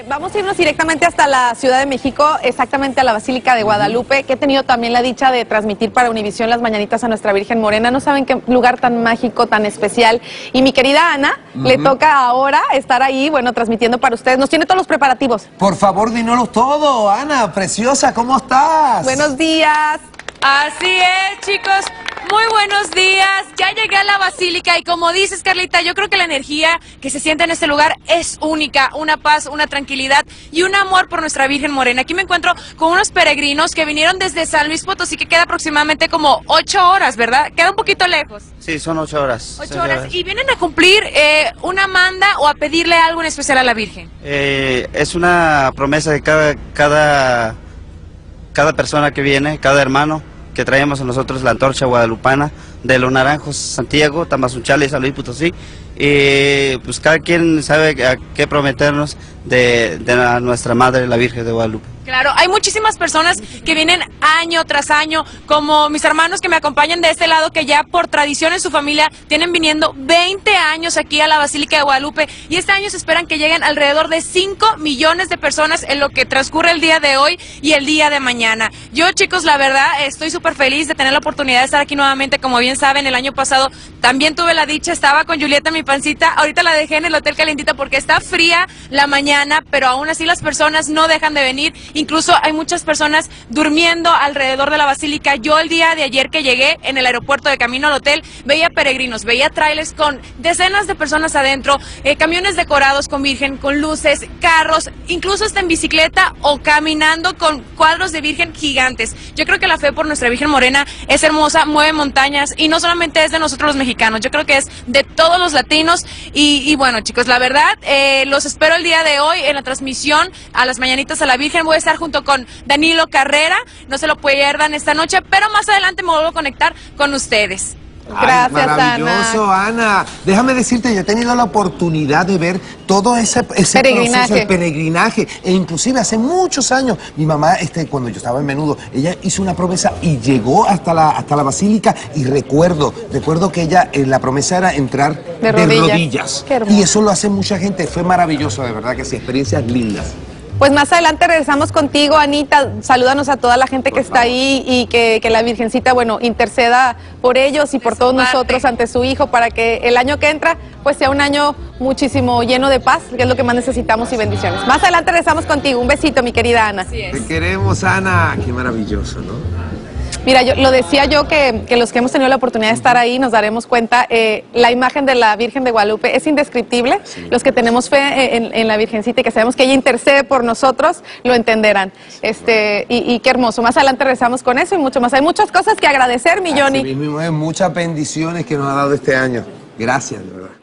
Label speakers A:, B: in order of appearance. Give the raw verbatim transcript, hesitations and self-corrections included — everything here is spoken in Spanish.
A: Eh, vamos a irnos directamente hasta la Ciudad de México, exactamente a la Basílica de Guadalupe, que he tenido también la dicha de transmitir para Univisión las mañanitas a nuestra Virgen Morena. No saben qué lugar tan mágico, tan especial. Y mi querida Ana, uh-huh. le toca ahora estar ahí, bueno, transmitiendo para ustedes. Nos tiene todos los preparativos.
B: Por favor, dínoslo todo, Ana, preciosa, ¿cómo estás?
A: Buenos días.
C: Así es, chicos. Muy buenos días, ya llegué a la Basílica y como dices, Carlita, yo creo que la energía que se siente en este lugar es única, una paz, una tranquilidad y un amor por nuestra Virgen Morena. Aquí me encuentro con unos peregrinos que vinieron desde San Luis Potosí, que queda aproximadamente como ocho horas, ¿verdad? Queda un poquito lejos.
D: Sí, son ocho horas.
C: Ocho horas. ¿Y vienen a cumplir eh, una manda o a pedirle algo en especial a la Virgen?
D: Eh, es una promesa de cada, cada, cada persona que viene, cada hermano, que traemos a nosotros la antorcha guadalupana de los Naranjos, Santiago, Tamazunchale y San Luis Potosí. Y pues cada quien sabe a qué prometernos de, de la, nuestra Madre, la Virgen de Guadalupe.
C: Claro, hay muchísimas personas que vienen año tras año, como mis hermanos que me acompañan de este lado, que ya por tradición en su familia tienen viniendo veinte años aquí a la Basílica de Guadalupe, y este año se esperan que lleguen alrededor de cinco millones de personas en lo que transcurre el día de hoy y el día de mañana. Yo, chicos, la verdad, estoy súper feliz de tener la oportunidad de estar aquí nuevamente. Como bien saben, el año pasado también tuve la dicha, estaba con Julieta, mi pancita, ahorita la dejé en el hotel calentita porque está fría la mañana, pero aún así las personas no dejan de venir. Incluso hay muchas personas durmiendo alrededor de la Basílica. Yo el día de ayer que llegué en el aeropuerto de camino al hotel, veía peregrinos, veía trailers con decenas de personas adentro, eh, camiones decorados con Virgen, con luces, carros, incluso hasta en bicicleta o caminando con cuadros de Virgen gigantes. Yo creo que la fe por nuestra Virgen Morena es hermosa, mueve montañas y no solamente es de nosotros los mexicanos, yo creo que es de todos los latinos. Y, y bueno, chicos, la verdad, eh, los espero el día de hoy en la transmisión a las mañanitas a la Virgen. Voy a estar junto con Danilo Carrera, no se lo pierdan esta noche, pero más adelante me vuelvo a conectar con ustedes.
A: Gracias,
B: Ay, maravilloso, Ana. Ana. Déjame decirte, yo he tenido la oportunidad de ver todo ese, ese
A: peregrinaje.
B: proceso, el peregrinaje, e inclusive hace muchos años, mi mamá, este, cuando yo estaba en Menudo, ella hizo una promesa y llegó hasta la, hasta la Basílica, y recuerdo, recuerdo que ella, eh, la promesa era entrar de, de rodillas, rodillas. Y eso lo hace mucha gente, fue maravilloso, de verdad que sí, experiencias lindas.
A: Pues más adelante regresamos contigo, Anita. Salúdanos a toda la gente por que favor. Está ahí y que, que la Virgencita, bueno, interceda por ellos y por todos parte. nosotros ante su Hijo, para que el año que entra, pues sea un año muchísimo lleno de paz, que es lo que más necesitamos, y bendiciones. Más adelante regresamos contigo. Un besito, mi querida Ana.
C: Así es.
B: Te queremos, Ana. Qué maravilloso, ¿no?
A: Mira, yo lo decía yo que, que los que hemos tenido la oportunidad de estar ahí nos daremos cuenta, eh, la imagen de la Virgen de Guadalupe es indescriptible. Sí. Los que tenemos fe en, en la Virgencita y que sabemos que ella intercede por nosotros, lo entenderán. Este, y, y qué hermoso. Más adelante regresamos con eso y mucho más. Hay muchas cosas que agradecer, mi Johnny.
B: Así mismo, muchas bendiciones que nos ha dado este año. Gracias, de verdad.